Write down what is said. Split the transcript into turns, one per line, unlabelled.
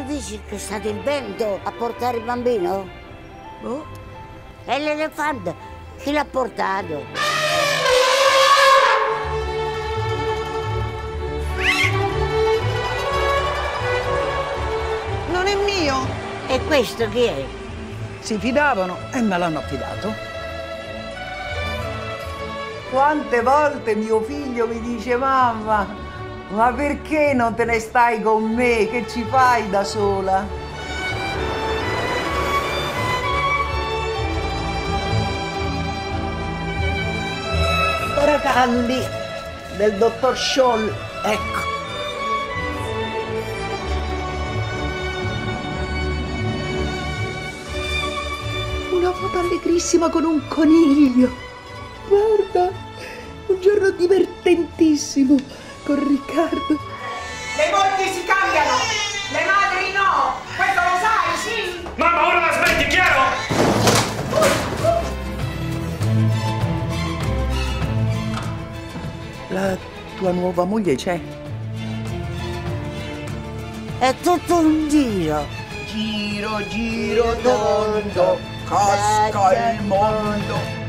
Tu dici che è stato il vento a portare il bambino?
Boh.
E l'elefante? Chi l'ha portato?
Non è mio.
E questo chi è?
Si fidavano e me l'hanno affidato.
Quante volte mio figlio mi dice: mamma, ma perché non te ne stai con me? Che ci fai da sola? Paracalli del dottor Scholl, ecco. Una foto allegrissima con un coniglio. Guarda, un giorno divertentissimo con Riccardo.
Le mogli si cambiano, le madri no. Questo lo sai, sì?
Mamma, ora la smetti, chiaro?
La tua nuova moglie c'è?
È tutto un giro.
Giro, giro tondo, casca il mondo.